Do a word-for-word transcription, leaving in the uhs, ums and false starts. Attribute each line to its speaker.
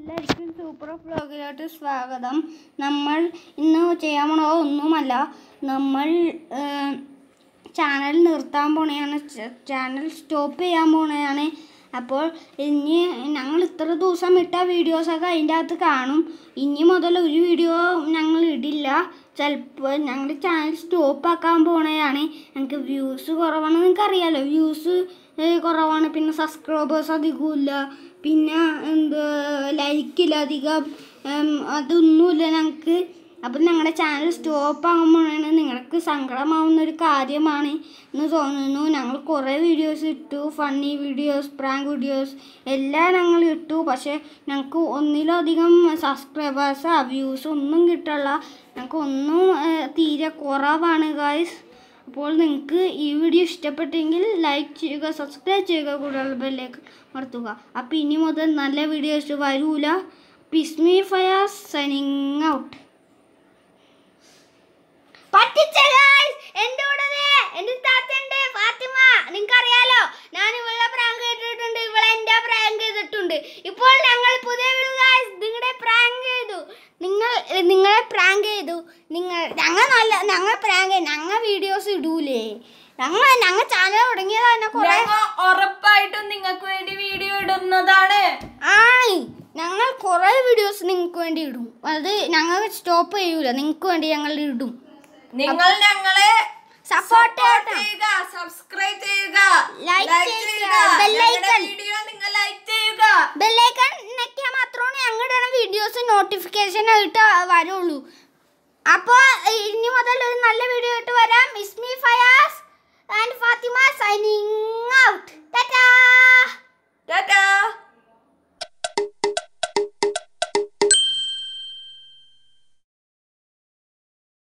Speaker 1: എല്ലാവർക്കും സൂപ്പർ വ്ലോഗിലോട്ട് സ്വാഗതം. നമ്മൾ ഇന്ന് ചെയ്യാൻ പോണോ ഒന്നുമല്ല, നമ്മൾ ചാനൽ നിർത്താൻ പോണെയാണ്, ചാനൽ സ്റ്റോപ്പ് ചെയ്യാൻ പോണെയാണ്. അപ്പോൾ ഇനി ഞങ്ങൾ ഇത്ര ദിവസം ഇട്ട വീഡിയോസൊക്കെ അതിൻ്റെ അകത്ത് കാണും. ഇനി മുതൽ ഒരു വീഡിയോ ഞങ്ങൾ ഇടില്ല. ചിലപ്പോൾ ഞങ്ങൾ ചാനൽ സ്റ്റോപ്പ് ആക്കാൻ പോണെയാണ്. ഞങ്ങൾക്ക് വ്യൂസ് കുറവാണ്, നിങ്ങൾക്കറിയാമല്ലോ, വ്യൂസ് കുറവാണ്. പിന്നെ സബ്സ്ക്രൈബേഴ്സ് അധികമില്ല, പിന്നെ എന്ത് ലൈക്കില്ല അധികം, അതൊന്നുമില്ല ഞങ്ങൾക്ക്. അപ്പം ഞങ്ങളുടെ ചാനൽ സ്റ്റോപ്പ് ആകുമ്പോഴാണ് നിങ്ങൾക്ക് സങ്കടമാവുന്നൊരു കാര്യമാണ് എന്ന് തോന്നുന്നു. ഞങ്ങൾ കുറേ വീഡിയോസ് ഇട്ടു, ഫണ്ണി വീഡിയോസ്, പ്രാങ്ക് വീഡിയോസ് എല്ലാം ഞങ്ങൾ ഇട്ടു. പക്ഷേ ഞങ്ങൾക്ക് ഒന്നിലധികം സബ്സ്ക്രൈബേഴ്സ് വ്യൂസ് ഒന്നും കിട്ടില്ല. ഞങ്ങൾക്ക് ഒന്നും തീരെ കുറവാണ് ഗായ്സ്. അപ്പോൾ നിങ്ങൾക്ക് ഈ വീഡിയോ ഇഷ്ടപ്പെട്ടെങ്കിൽ ലൈക്ക് ചെയ്യുക, സബ്സ്ക്രൈബ് ചെയ്യുക, കൂടുതൽ ബെല്ലേക്ക് മറത്തുക. അപ്പോൾ ഇനി മുതൽ നല്ല വീഡിയോസ് വരൂല. Ismi Fayas signing out. എൻ്റെ കൂടെ എൻ്റെ താത്തയുണ്ട് ഫാത്തിമ, നിങ്ങൾക്ക് അറിയാലോ. ഞാൻ ഇവളെ പ്രാങ്ക് ചെയ്തിട്ടുണ്ട്, ഇവളെ എൻ്റെ പ്രാങ്ക് ചെയ്തിട്ടുണ്ട്. ഇപ്പോൾ ഞങ്ങൾ പുതിയ നിങ്ങളുടെ പ്രാങ്ക് ചെയ്തു, നിങ്ങൾ നിങ്ങളെ പ്രാങ്ക് ചെയ്തു നിങ്ങൾ ഞങ്ങൾ നല്ല ഞങ്ങൾ പ്രാങ്ക് ഞങ്ങൾ വീഡിയോസ് ഇടൂലേ. ഞങ്ങൾ ഞങ്ങൾ ചാനൽ തുടങ്ങിയതാണ്. കുറെ
Speaker 2: ഉറപ്പായിട്ടും നിങ്ങൾക്ക് വേണ്ടി വീഡിയോ ഇടുന്നതാണ്.
Speaker 1: ആ ഞങ്ങൾ കുറേ വീഡിയോസ് നിങ്ങൾക്ക് വേണ്ടി ഇടും. അത് ഞങ്ങൾ സ്റ്റോപ്പ് ചെയ്യൂല, നിങ്ങൾക്ക് വേണ്ടി ഞങ്ങൾ ഇടും.
Speaker 2: നിങ്ങൾ ഞങ്ങളെ
Speaker 1: സപ്പോർട്ട്
Speaker 2: ചെയ്യുക, സബ്സ്ക്രൈബ് ചെയ്യുക,
Speaker 1: ലൈക്ക് ചെയ്യുക, ബെല്ലൈക്കൺ
Speaker 2: വീഡിയോ നിങ്ങൾ ലൈക്ക് ചെയ്യുക.
Speaker 1: ബെല്ലൈക്കൺ ഞെക്കിയാൽ മാത്രമേ ഞങ്ങളുടെ വീഡിയോസ് നോട്ടിഫിക്കേഷൻ ആയിട്ട് വരുള്ളൂ. അപ്പോൾ ഇനി മുതൽ ഒരു നല്ല വീഡിയോ ആയിട്ട് വരാം. Ismi Fayas and Fathima signing out. Tata
Speaker 2: Tata.